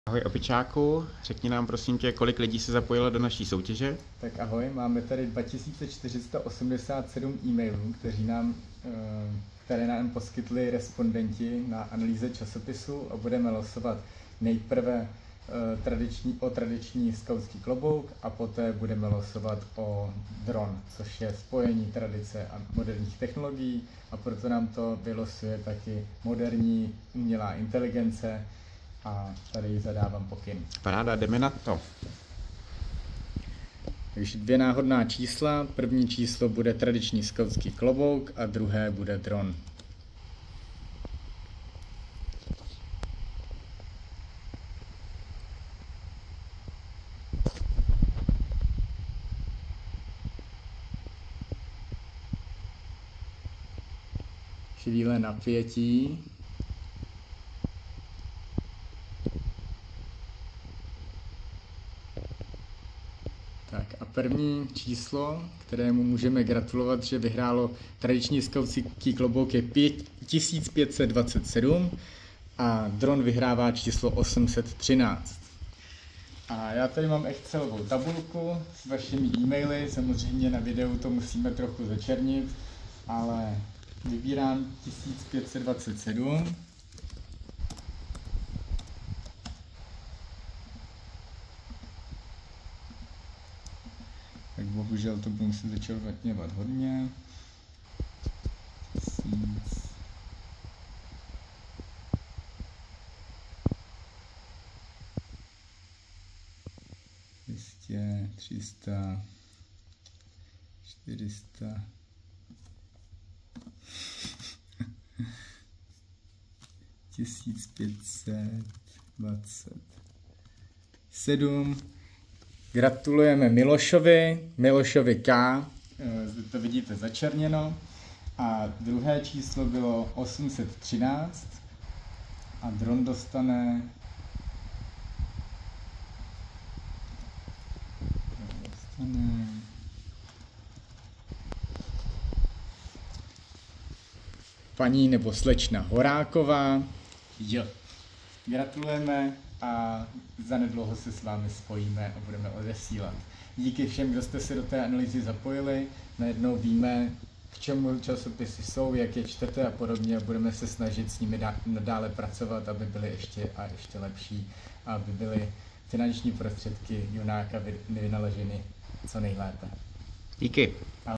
Ahoj opičáku, řekni nám prosím tě, kolik lidí se zapojilo do naší soutěže? Tak ahoj, máme tady 2487 e-mailů, které nám poskytli respondenti na analýze časopisu a budeme losovat nejprve tradiční skautský klobouk a poté budeme losovat o dron, což je spojení tradice a moderních technologií, a proto nám to vylosuje taky moderní umělá inteligence a tady zadávám pokyn. Paráda, jdeme na to. Takže dvě náhodná čísla. První číslo bude tradiční skautský klobouk a druhé bude dron. Chvíle napětí. Tak a první číslo, kterému můžeme gratulovat, že vyhrálo tradiční skautský klobouk, je 1527 a dron vyhrává číslo 813. A já tady mám Excelovou tabulku s vašimi e-maily, samozřejmě na videu to musíme trochu začernit, ale vybírám 1527. Tak bohužel to budu muset začerňovat hodně. 1000. 200, 300, 400. 1527. Gratulujeme Milošovi K. Zde to vidíte začerněno. A druhé číslo bylo 813 a dron dostane paní nebo slečna Horáková. Jo. Gratulujeme a zanedlouho se s vámi spojíme a budeme odesílat. Díky všem, kdo jste se do té analýzy zapojili. Najednou víme, k čemu časopisy jsou, jak je čtete a podobně, a budeme se snažit s nimi nadále pracovat, aby byly ještě lepší, aby byly finanční prostředky Junáka vynaloženy co nejlépe. Díky.